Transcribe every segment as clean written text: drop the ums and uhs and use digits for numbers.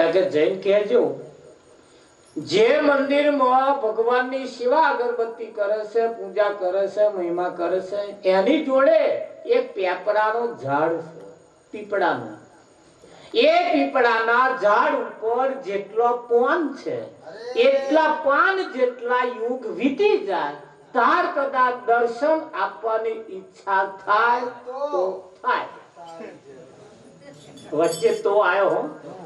ताकि जैन कहजो जे मंदिर में भगवान नी सेवा अगरबत्ती करे से, पूजा करे से, महिमा करे से, एनी जोड़े एक पेपरानो झाड़ छे, पीपड़ानो। ए पीपड़ाना झाड़ ऊपर जेटलो पान छे, एटला पान जेटला युग वीती जाए तार कदाच दर्शन आपवानी इच्छा थाय तो थाय। वच्चे तो आयो हो,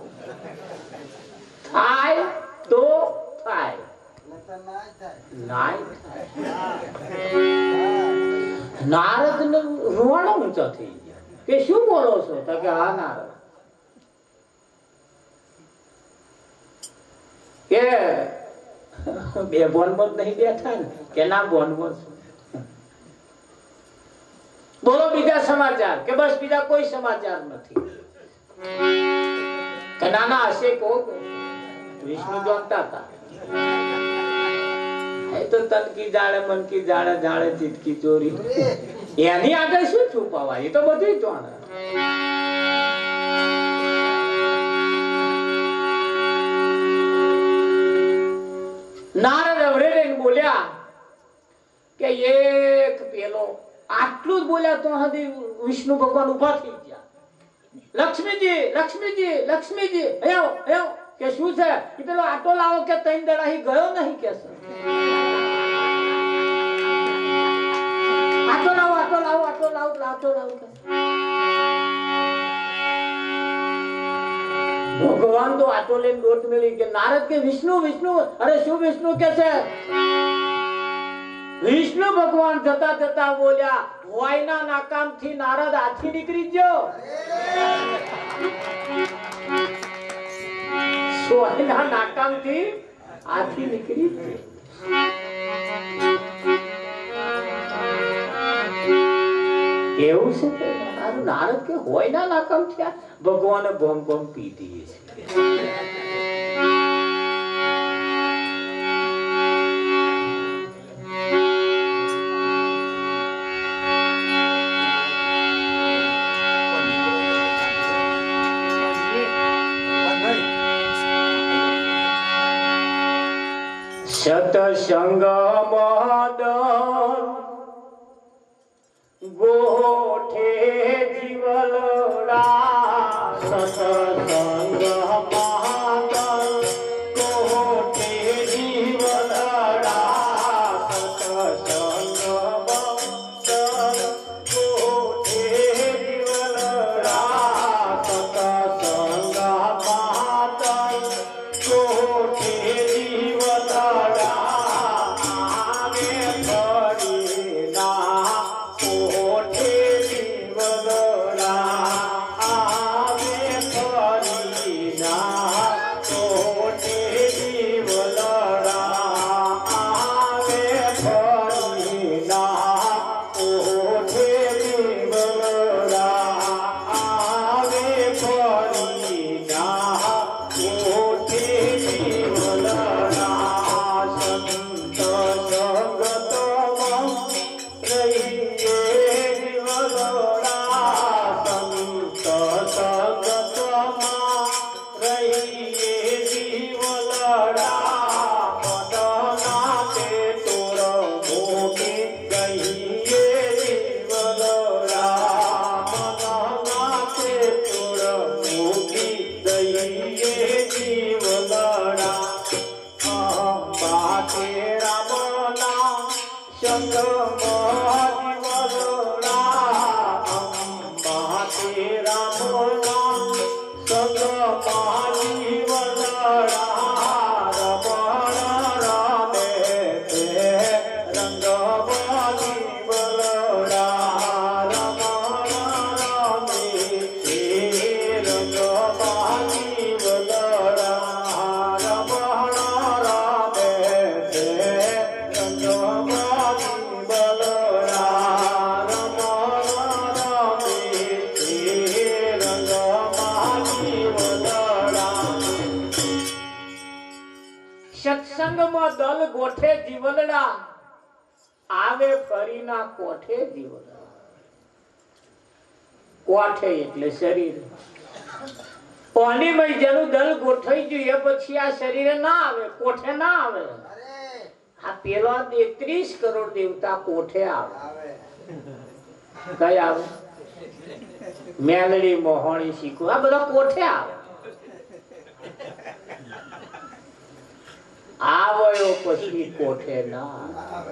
थाय तो थाय, नाय थाय। नारद ने रोवाणो ऊंचो थई गयो के शुं बोलो छो? तो के हा नारद के बे बोनबोत नहीं बैठा ने के ना बोनबोत। बोलो बीजा समाचार के बस बीजा कोई समाचार नहीं के नाना हसे को विष्णु जानता था। तो तन की जाने मन की जाने जाने चित की चोरी यानी आगे शू छुपावा? ये तो બધું જ જાણે। नारद अवरे ने बोलिया के एक पेलो आटलू बोलिया तो हदी विष्णु भगवान उभा थी गया। लक्ष्मी जी लक्ष्मी जी लक्ष्मी जी आयो आयो के शू छे? ई पेलो आटो लाવો के तैन दड़ा ही गयो नहीं के सर। आटो लाओ आटो लाओ आटो लाओ आटो लाओ के भगवान तो आटो लेन गोट मिली के नारद के विष्णु विष्णु अरे शू विष्णु कैसे? विष्णु भगवान जता जता बोलिया वायना नाकाम थी नारद हाथी निकली जो सोयना नाकाम थी हाथी निकली। એવું છે કે નારદ કે હોય ના નાકામ થયા ભગવાને બમ બમ પી દીએ છે। सतसंग मदन गोठे जीवलड़ा सतसंग महादल गोठे जीवलड़ा सतसंग महादल गोठे जीवलड़ा सतसंग महादल गोठे जीवलड़ा आगे फरीना कोठे जीवलड़ा आगे फरीना कोठे जीवलड़ा आगे फरीना कोठे जीवलड़ा आगे फरीना कोठे जीवलड़ा संत संगत रहिए जीवलड़ा संत संगत रहिए जीवलड़ा मदना के तोर भोगे कहिए जीवलड़ा मदना के तोर भोगे कहिए जीवलड़ा बाटे रामना संग जीवलड़ा बाटे रामना संग जीवलड़ा रमण रामे ते रंग जीवलड़ा रमण रामे ते रंग जीवलड़ा रमण रामे ते रंग जीवलड़ा रमण रामे ते रंग जीवलड़ा। सत्संग में दल गोठे जीवलड़ा आवे फरीना कोठे जीवलड़ा। कोठे એટલે શરીર પાણી માં જેનું દલ ગોઠે ગયું એ પછી આ શરીરે ના આવે, કોઠે ના આવે. આ પેલો 30 કરોડ દેવતા કોઠે આવે. કઈ આવે? મેલડી, મોહણી, શીખું, આ બધા કોઠે આવે. આવ્યો પછી કોઠે ના આવે.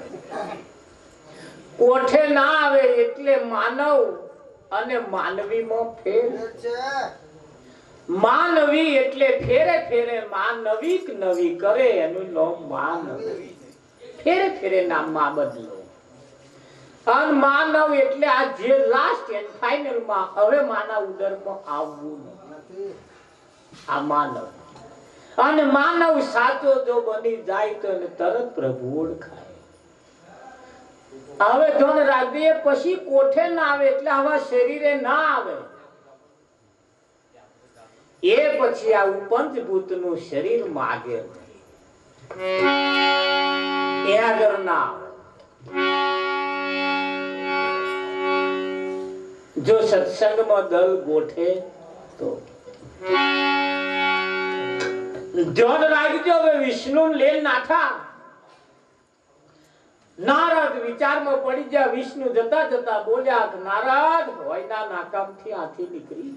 કોઠે ના આવે એટલે માનવ અને માનવીમાં ફેર છે. માનવી એટલે ફેરે ફેરે માનવિક નવી કરે એનું નામ માનવી. ફેરે ફેરે નામમાં બદલો. અને માનવ એટલે આ જે લાસ્ટ એન્ડ ફાઇનલ માં હવે માનવ ઉદરમાં આવવું નથી. આ માનવ અને માનવ સાચો જો બની જાય તો એને તરત પ્રભુ ઓળખાય. હવે ધન રાખજે પછી કોઠે ના આવે એટલે આવા શરીરે ના આવે. એ પછી આ પંચભૂત નું શરીર માગે એ આગળ ના આવે. જો સત્સંગમાં દલ ગોઠે તો ધ્યાન રાખજો. હવે વિષ્ણુ લે નાથા નારદ વિચારમાં પડી ગયા. વિષ્ણુ જતા જતા બોલ્યા કે નારદ હોયના નાકામથી હાથી નીકળી.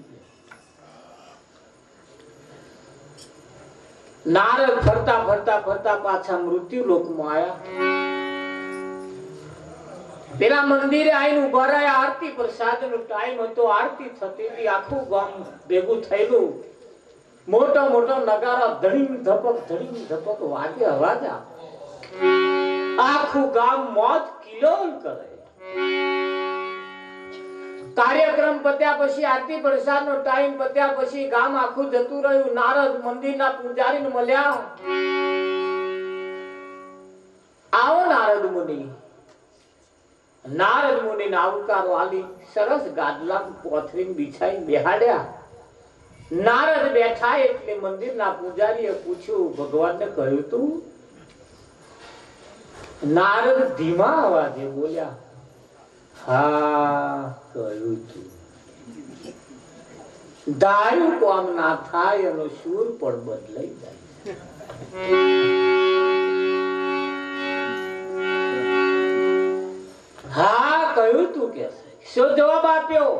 નારદ ફરતા ફરતા ફરતા પાછા મૃત્યુ લોકમાં આયા. પેલા મંદિરે આવીને ઉભા રહ્યા. આરતી પ્રસાદ નો ટાઈમ હતો. આરતી થતી હતી. આખું ગામ ભેગું થયેલું. મોટો મોટો નગારા ધડીમ ધપક વાગે અવાજ આવે. આખું ગામ મોજ કિલોલ કરે. કાર્યક્રમ પત્યા પછી આરતી પ્રસાદ નો ટાઈમ પત્યા પછી ગામ આખું જતું રહ્યું. નારદ મંદિરના પૂજારીને મળ્યા. આવો નારદ મુનિ. નારદ મુનિ ને આવકારો આલી સરસ ગાદલા પોથરીને બિછાઈ બેહાડ્યા. નારદ બેઠા એટલે મંદિરના પૂજારીએ પૂછ્યું ભગવાનને કહ્યું તું? નારદ ધીમા અવાજે બોલ્યા હા કહ્યું તું. ધાર્યું કોમ ના થાય એનો સૂર પણ બદલાઈ જાય. હા કહ્યું તું કે શું જવાબ આપ્યો?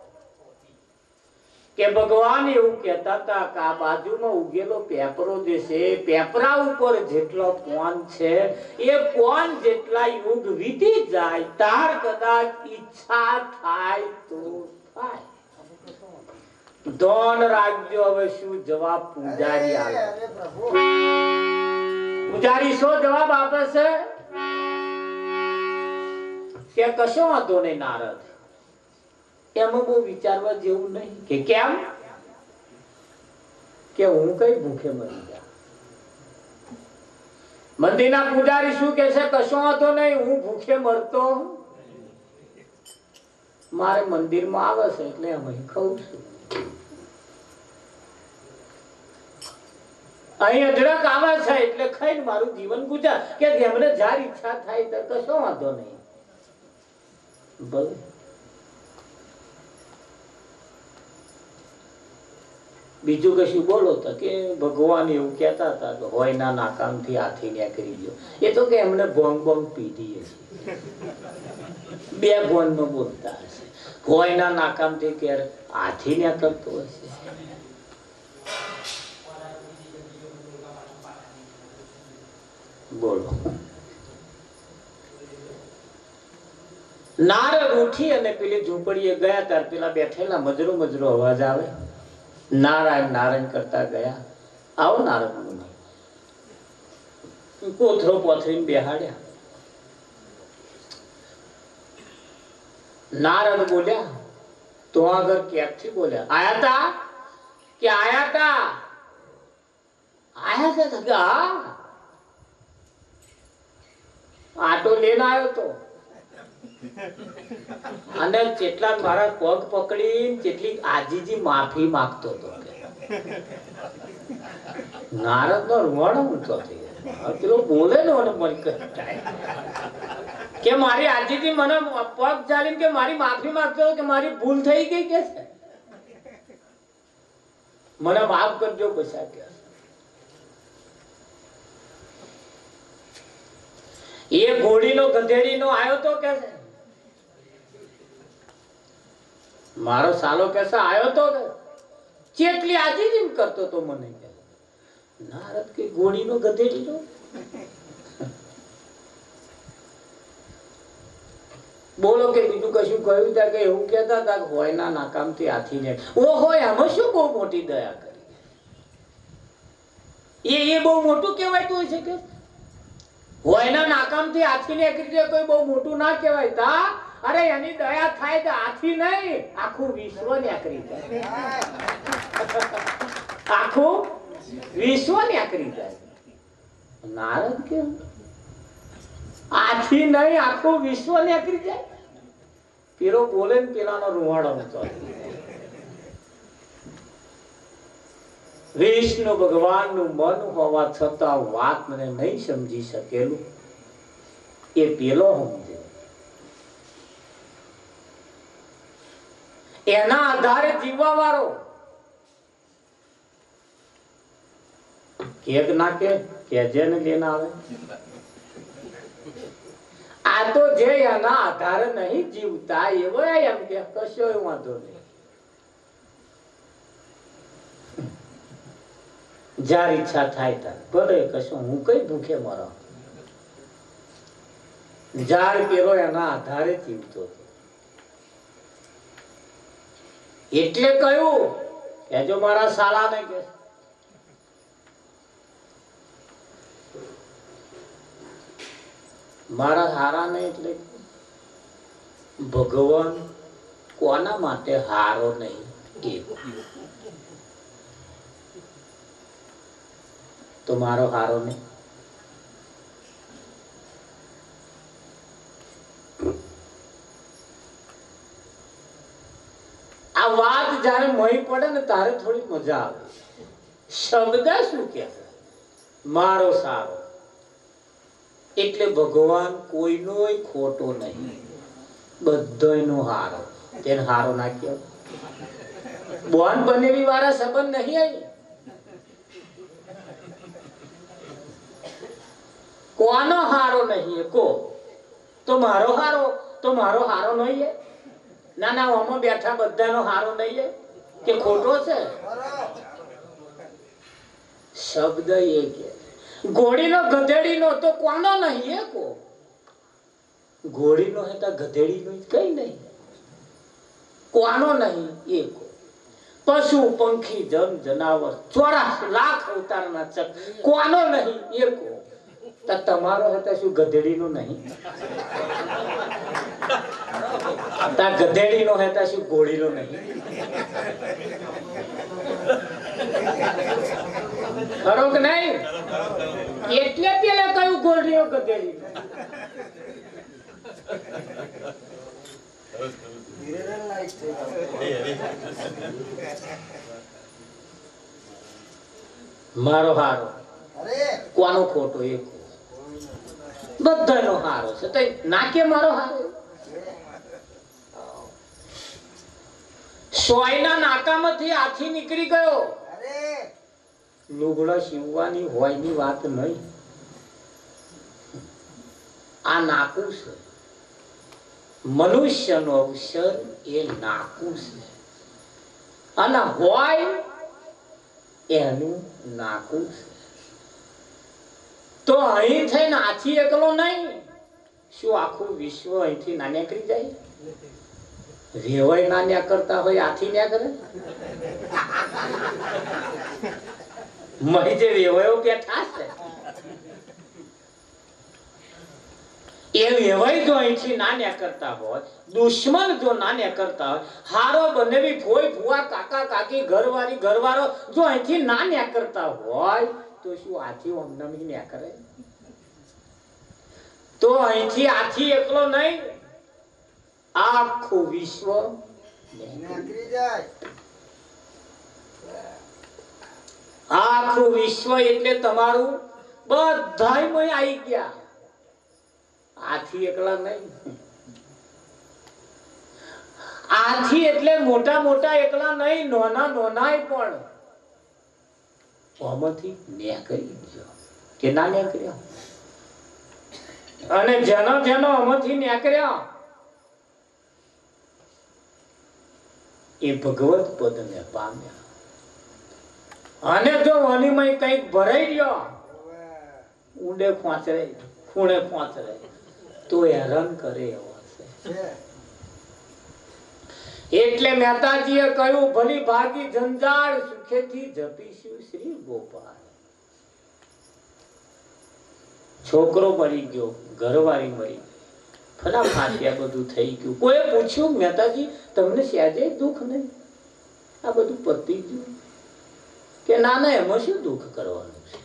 કે ભગવાન એવું કહેતા હતા કે આ બાજુમાં ઉગેલો પેપરો જે છે પેપરા ઉપર જેટલો પોન છે એ પોન જેટલા યુગ વીતી જાય તાર કદાચ ઈચ્છા થાય તો થાય. ધન રાખજો. હવે શું જવાબ પૂજારી આવે? પૂજારી શું જવાબ આપે છે કે કશો વાંધો નહીં નારદ. એમાં બહુ વિચારવા જેવું નહીં. કે કેમ? કે હું કઈ ભૂખે મરી જા. મંદિરના પૂજારી શું કે છે? કશો વાંધો નહીં, હું ભૂખે મરતો. મારે મંદિરમાં આવે છે એટલે અમે ખાઉં છું. અહીં અઢળક આવે છે એટલે ખાઈને મારું જીવન ગુજાર. કે એમને જાર ઈચ્છા થાય તો કશો વાંધો નહીં. ભલે બીજું કશું બોલો તો કે ભગવાન એવું કહેતા હતા કે હોયના નાકામથી હાથી નીકળી ગયો. એ તો કે એમને ભોંગ ભોંગ પીધી હશે. બે ભોંગમાં બોલતા હશે. હોયના નાકામથી કે હાથી નીકળતો હશે. બોલો. નારદ ઉઠી અને પેલી ઝૂંપડીએ ગયા ત્યારે પેલા બેઠેલા મજરો મજરો અવાજ આવે. નારાયણ નારાયણ કરતા ગયા. આવો નારદ મુનિ. કોથરો પોથરીને બેહાડ્યા. નારદ બોલ્યા તો આગળ ક્યાંથી બોલ્યા? આયા તા કે આયા તા? આયા તા કે હા આટો લઈને આવ્યો તો. અને જેટલા મારા પગ પકડી જેટલી આજીજી માફી માંગતો હતો. નારદ નો રૂવાડો ઊંચો થઈ ગયો. પેલો બોલે ને મને કે મારી આજીજી મને પગ ચાલીને કે મારી માફી માંગતો કે મારી ભૂલ થઈ ગઈ કે છે મને માફ કરજો. પૈસા કે એ ઘોડીનો ગધેડીનો આયો તો કે મારો સાલો કેસે આયો તો કે ચેટલી આજીજી કરતો તો મને કે નારદ કે ઘોડીનો ગધેડીનો બોલો કે બીજું કશું કહ્યું ત્યાં કે એવું કહેતા હતા કે હોયના નાકામથી હાથીને ઓ હોય આમાં શું બહુ મોટી દયા કરી એ બહુ મોટું કહેવાયતું હોય છે કે હોયના નાકામથી હાથીને એકરી કોઈ બહુ મોટું ના કહેવાય તા અરે એની દયા થાય તો હાથી નહીં આખું વિશ્વ ન્યાકરી જાય આખું વિશ્વ ન્યાકરી જાય નારદ કે હાથી નહીં આખું વિશ્વ ન્યાકરી જાય પેલો બોલે ને પેલાનો રૂવાડો ઊંચો વિષ્ણુ ભગવાનનું મન હોવા છતાં વાત મને નહીં સમજી શકેલું એ પેલો સમજે એના આધારે જીવવા વાળો કેક ના કેજે ને લેના આવે આ તો જે એના આધારે નહીં જીવતા એવો એમ કે કશો વાંધો નહીં જાર ઈચ્છા થાય તાર ભલે કશું હું કઈ ભૂખે મરો જાર પેલો એના આધારે જીવતો એટલે કહ્યું કે જો મારા સાલા ને કે મારા હારા ને એટલે ભગવાન કોના માટે હારો નહીં એવો તો મારો હારો નહીં આ વાત જયારે મહી પડે ને તારે થોડી મજા આવે શબ્દ શું કે મારો સારો એટલે ભગવાન કોઈનો ખોટો નહીં બધાયનો હારો તેને હારો નાખ્યો બોન બનેવી વાળા સંબંધ નહીં આવી કોનો હારો નહીં કો તો મારો હારો નહીં ના ના આમાં બેઠા બધાનો હારો નહીં કે ખોટો છે શબ્દ એ કે ઘોડીનો ગધેડીનો તો કોનો નહીં એ કો ઘોડીનો હે તો ગધેડીનો કઈ નહીં કોનો નહીં એ કો પશુ પંખી જન જનાવર 84 લાખ અવતારના ચક કોનો નહીં એ કો તો તમારો હતા શું ગધેડીનો નહીં તા ગધેડીનો હતા શું ઘોડીનો નહીં ખરો કે નહીં એટલે પેલા કયું ઘોડીઓ ગધેડી મારો હારો કોનો ખોટો એક બધાનો હારો છે તો નાકે મારો હારો સોયના નાકામાંથી હાથી નીકળી ગયો લુગડા સીવવાની હોય ની વાત નહીં આ નાકું છે મનુષ્યનો અવસર એ નાકું છે અને હોય એનું નાકું છે તો અહીં થઈને હાથી એકલો નહીં શું આખું વિશ્વ અહીંથી નાન્યા કરી જાય રેવાય નાન્યા કરતા હોય હાથી ન્યા કરે મહી જે વેવાયો બેઠા છે એ વેવાય જો અહીંથી નાન્યા કરતા હોય દુશ્મન જો નાન્યા કરતા હોય હારો બનેવી ફોઈ ફુવા કાકા કાકી ઘરવાળી ઘરવાળો જો અહીંથી નાન્યા કરતા હોય તો શું હાથી ઓમનમી ન્યા કરે તો અહીંથી હાથી એકલો નહીં આખું વિશ્વ નીકળી જાય આખું વિશ્વ એટલે તમારું બધાય આવી ગયા હાથી એકલા નહીં હાથી એટલે મોટા મોટા એકલા નહીં નાના નાનાય પણ આમાંથી નીકળી ગયો કે ના નીકળ્યા અને જેનો જેનો અમથી નીકળ્યા એ ભગવત પદને પામ્યા. અને જો વનીમય કંઈક ભરાઈ ગયો ઊંડે ખોંચરે ખૂણે ખોંચરે તો હેરાન કરે એવો છે. એટલે મહેતાજીએ કહ્યું ભલી ભાગી જંજાળ સુખેથી જપીશું શ્રી ગોપાલ. છોકરો મરી ગયો, ઘરવાળી મરી ગઈ, ફટાફાટિયા બધું થઈ ગયું. કોઈ પૂછ્યું મહેતાજી તમને સહેજે દુઃખ નહીં? આ બધું પતી ગયું કે ના ના એમાં શું દુઃખ કરવાનું છે?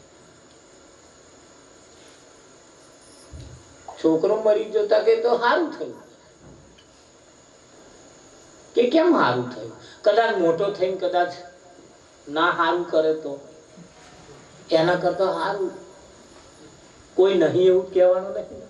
છોકરો મરી જતા કે તો સારું થયું કે કેમ સારું થયું? કદાચ મોટો થઈને કદાચ ના સારું કરે તો એના કરતા સારું કોઈ નહીં એવું કહેવાનું નહીં.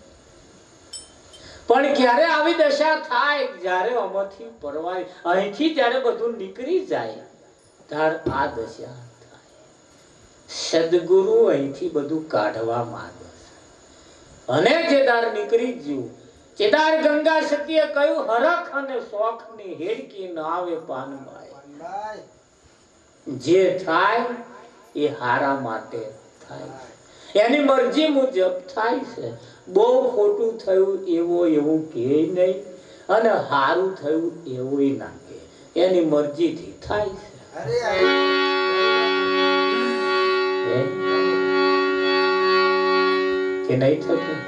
પણ ક્યારે આવી દશા થાય જ્યારે આમાંથી પરવાય અહીંથી જ્યારે બધું નીકળી જાય ત્યારે આ દશા થાય. સદગુરુ અહીંથી બધું કાઢવા માંગે અને જેદાર નીકળી ગયું. જેદાર ગંગા સતીએ કહ્યું હરખ અને શોખ ની હેડકી ન આવે પાનબાઈ. જે થાય એ હારા માટે થાય, એની મરજી મુજબ થાય છે. બહુ ખોટું થયું એવું કે નહીં અને હારું થયું એવું ના કે, એની મરજીથી થાય છે. કે નહીં થતું?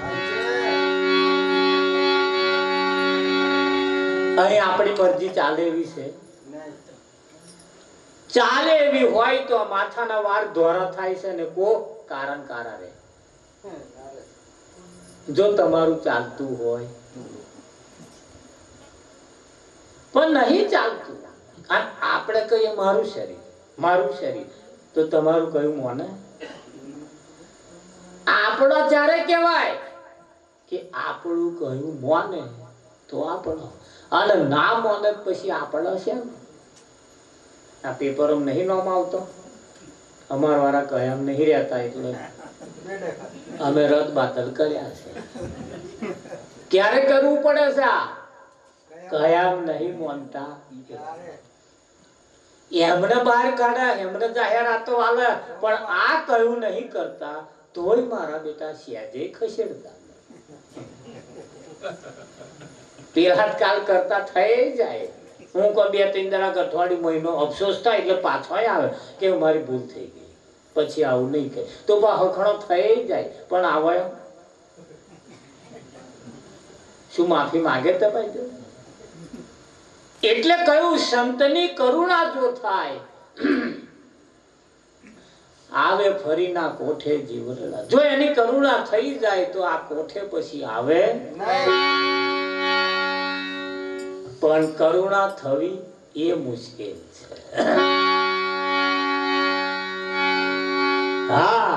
અહીં આપણી મરજી ચાલે એવી છે? ચાલે એવી હોય તો માથાના વાર ધોરા થાય છે ને કો કારણ કારા રે. જો તમારું ચાલતું હોય પણ નહીં ચાલતું, આપણે કહીએ મારું શરીર, તો તમારું કયું મોને? આપણો જ્યારે કહેવાય કે આપણું કયું મોને તો આપણો, અને ના મોને પછી આપણો છે. આ પેપર નહીં નામ આવતો, અમારા વાળા કયામ નહીં રહેતા એટલે અમે રદ બાતલ કર્યા છે. ક્યારે કરવું પડે છે? આ કયામ નહીં માનતા એમને બહાર કાઢ્યા, એમને જાહેરાતો આવે, પણ આ કયું નહીં કરતા તોય મારા બેટા સહેજે ખસેડતા. તિરાટકાલ કરતા થઈ જાય. હું કોઈ 2-3 દાડા અઠવાડિયું મહિનો અફસોસ થાય એટલે પાછો આવે કે મારી ભૂલ થઈ ગઈ, પછી આવું નહીં કહે તો હખણો થઈ જાય. પણ આવે શું માફી માગે તમારી? એટલે કયું સંતની કરુણા જો થાય આવે ફરી ના કોઠે જીવરેલા. જો એની કરુણા થઈ જાય તો આ કોઠે પછી આવે. પણ કરુણા થવી એ મુશ્કેલ છે. હા,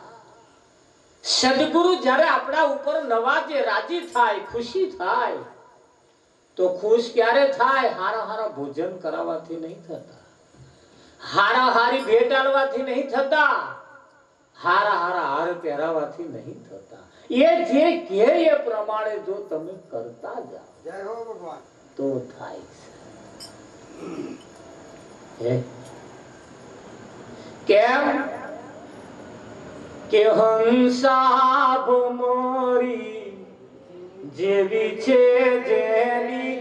સદગુરુ જ્યારે આપણા ઉપર નવાજે, રાજી થાય, ખુશી થાય તો ખુશ ક્યારે થાય? હારા હારા ભોજન કરાવવાથી નહીં થતા, હારા હારી ભેટ આલવાથી નહીં થતા, હારા હારા હાર પહેરાવાથી નહીં થતા. એ જે કે એ પ્રમાણે જો તમે કરતા જાઓ તો થાય છે. કેમ કે હંસા ભમરી જેવી છે જેની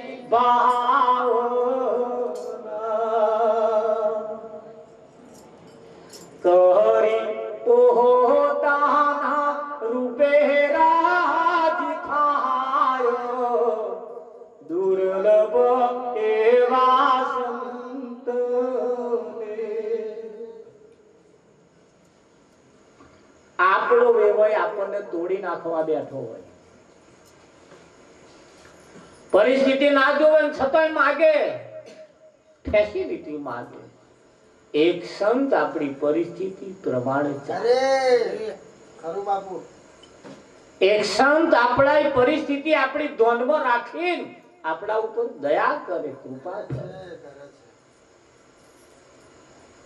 ભાવના કરી પોતાના રૂપે રાજ થાય દુર્લભ એવા સંત. આપણો વેવાય આપણને તોડી નાખવા બેઠો હોય, પરિસ્થિતિ ના જોવે છતાંય માગે, ફેસિલિટી માગે. એક સંત આપણી પરિસ્થિતિ પ્રમાણે ચાલે. એક સંત આપણા પરિસ્થિતિ આપણી ધ્યાનમાં રાખીને આપણા ઉપર દયા કરે, કૃપા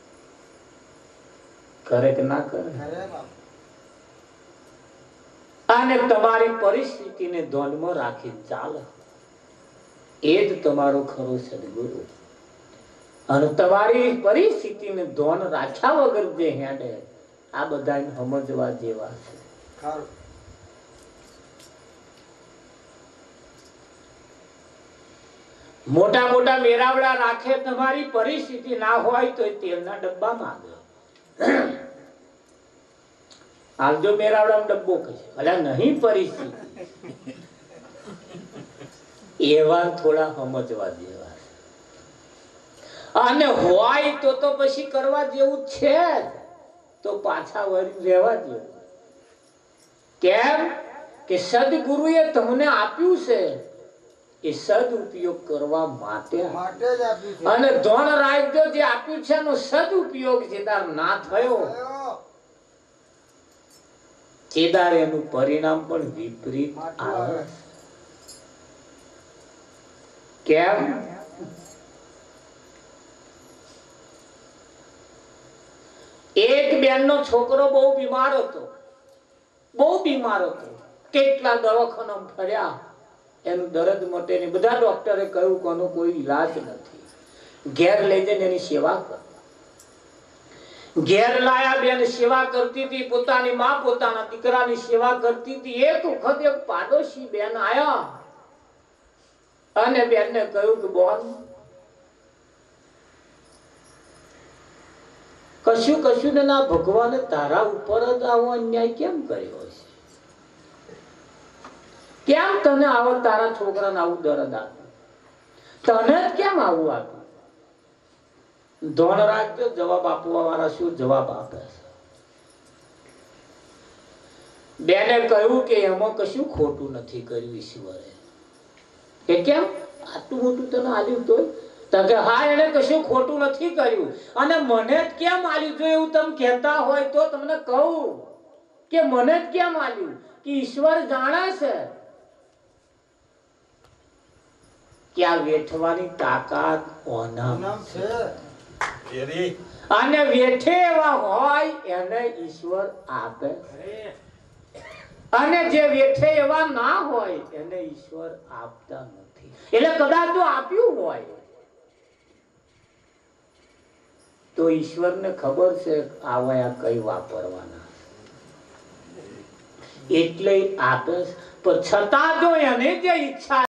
કરે કે ના કરે? અને તમારી પરિસ્થિતિને ધ્યાનમાં રાખી ચાલો, એ જ તમારો ખરો સદગુરુ. અને તમારી પરિસ્થિતિને ધ્યાન રાખ્યા વગર જે હેડે, આ બધા સમજવા જેવા છે. મોટા મોટા મેરાવડા રાખે, તમારી પરિસ્થિતિ ના હોય તો તેલના ડબ્બા માંગે. આવજો મેરાવડા ડબ્બો કહે, ભલા નહીં પરિસ્થિતિ. એવા થોડા સમજવા જેવા. અને હોય તો પછી કરવા જેવું છે, તો પાછા વળી રહેવા જેવું. કેમ કે સદગુરુએ તમને આપ્યું છે, એ સદઉપયોગ કરવા માટે જ આપ્યું છે. અને ધોન રાખજો, જે આપ્યું છે એનો સદઉપયોગ જેદાર ના થયો, જેદાર એનું પરિણામ પણ વિપરીત આવે. કેમ? એક બેનનો છોકરો બહુ બીમાર હતો, કેટલા દવાખાના ફર્યા, એનું દર્દ મટે નહીં. બધા ડોક્ટરે કહ્યું કે આનો કોઈ ઈલાજ નથી, ઘેર લઈ જઈને એની સેવા કર. ઘેર લાયા, બેન સેવા કરતી હતી, પોતાની માં પોતાના દીકરાની સેવા કરતી હતી. એક વખત એક પાડોશી બેન આયા અને બેનને કહ્યું કે બોન, કશું ને ના, ભગવાને તારા ઉપર જ આવો અન્યાય કેમ કર્યો છે? કેમ તને આવો તારા છોકરાને આવું દર્દ આપ્યું? તને જ કેમ આવું આપ્યું? ધોન રાખજો, જવાબ આપવા વાળા શું જવાબ આપે છે. બેને કહ્યું કે એમાં કશું ખોટું નથી કર્યું ઈશ્વરે. કે કેમ? આટલું મોટું તને આલ્યું તોય? કે હા, એને કશું ખોટું નથી કર્યું. અને મને જ કેમ આલ્યું? જો એવું તમે કહેતા હોય તો તમને કહું કે મને જ કેમ આલ્યું, કે ઈશ્વર જાણે છે કે આ વેઠવાની તાકાત ઓનામ છે. અને વેઠે એવા હોય એને ઈશ્વર આપે, અને જે વેઠે એવા ના હોય એને ઈશ્વર આપતા નથી. એટલે કદાચ જો આપ્યું હોય તો ઈશ્વરને ખબર છે આવા કઈ વાપરવાના, એટલે આપે. પણ છતાં જો એને જે ઈચ્છા